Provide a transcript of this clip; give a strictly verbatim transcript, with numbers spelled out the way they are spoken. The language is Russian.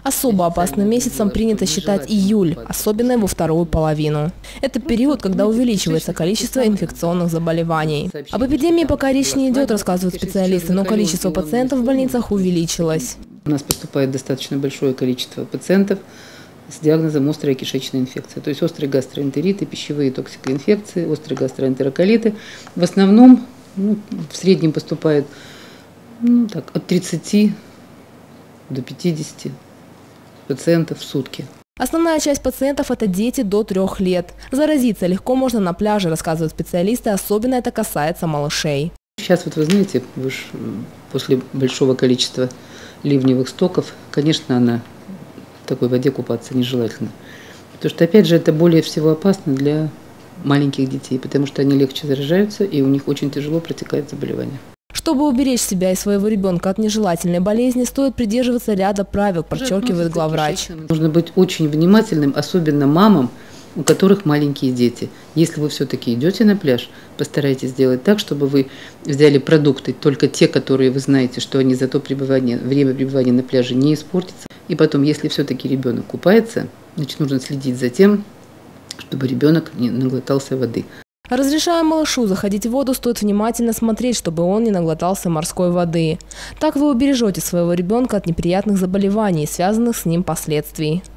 Особо опасным месяцем принято считать июль, особенно его вторую половину. Это период, когда увеличивается количество инфекционных заболеваний. Об эпидемии пока речь не идет, рассказывают специалисты, но количество пациентов в больницах увеличилось. У нас поступает достаточно большое количество пациентов с диагнозом острая кишечная инфекция, то есть острые гастроэнтериты, пищевые токсикоинфекции, острые гастроэнтероколиты. В основном, ну, в среднем поступает ну, так, от тридцати до пятидесяти пациентов в сутки. Основная часть пациентов – это дети до трех лет. Заразиться легко можно на пляже, рассказывают специалисты, особенно это касается малышей. Сейчас, вот вы знаете, вы ж, после большого количества ливневых стоков, конечно, она в такой воде купаться нежелательно. Потому что, опять же, это более всего опасно для маленьких детей, потому что они легче заражаются, и у них очень тяжело протекает заболевание. Чтобы уберечь себя и своего ребенка от нежелательной болезни, стоит придерживаться ряда правил, подчеркивает главврач. Нужно быть очень внимательным, особенно мамам, у которых маленькие дети. Если вы все-таки идете на пляж, постарайтесь сделать так, чтобы вы взяли продукты, только те, которые вы знаете, что они за то пребывание, время пребывания на пляже не испортятся. И потом, если все-таки ребенок купается, значит, нужно следить за тем, чтобы ребенок не наглотался воды. Разрешая малышу заходить в воду, стоит внимательно смотреть, чтобы он не наглотался морской воды. Так вы убережете своего ребенка от неприятных заболеваний, связанных с ним последствий.